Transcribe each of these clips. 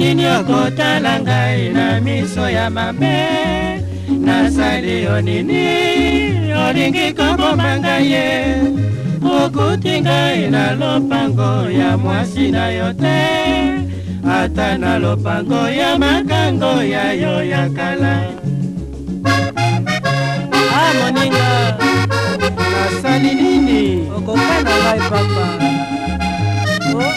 nini okotala ngai na miso ya mabe? Nasali yo nini olingi koboma ngai ye? Okuti ngai na lopango ya mwasi na yo te, ata na lopango ya makango ya yo ya kala. Ah moninga, nasali nini? okokana ngai papa. Oh.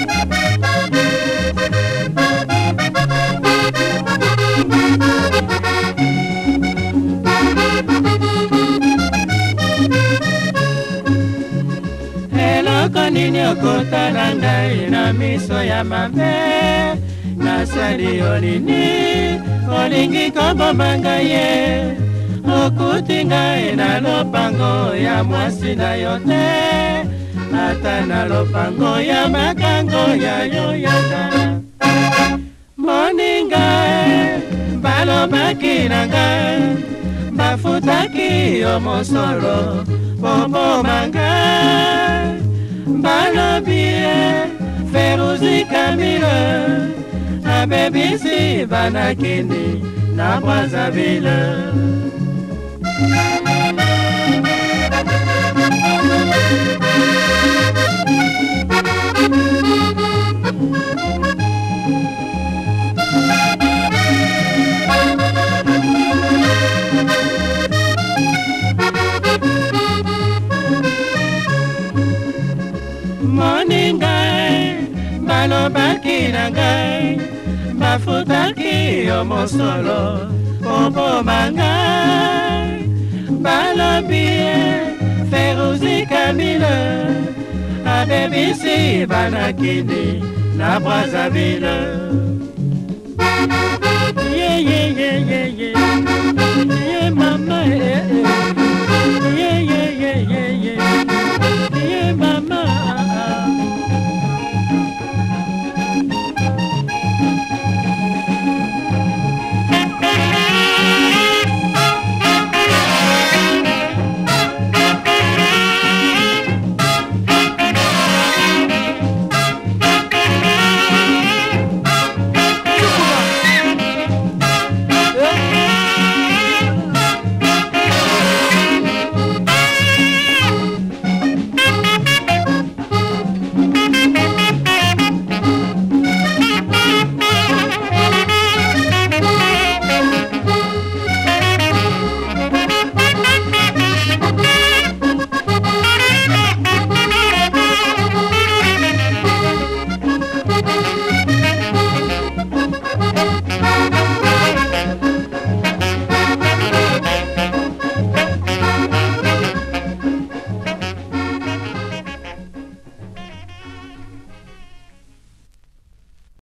Eloko nini okotala ngai na miso ya mabe? Nasali yo nini olingi koboma ngai ye? Okuti ngai na lopango ya mwasi na yo te, ata na lopango ya makango ya yo ya kala. Moninga balobaki na ngai, bafutaki yo mosolo poboma ngai. Balobi Feruzi Camille abebisi banakini na Brazzaville. Moninga balobaki na ngai, bafutaki yo mosolo poboma ngai. Balobi Feruzi Camille abebisi banakini na Brazzaville.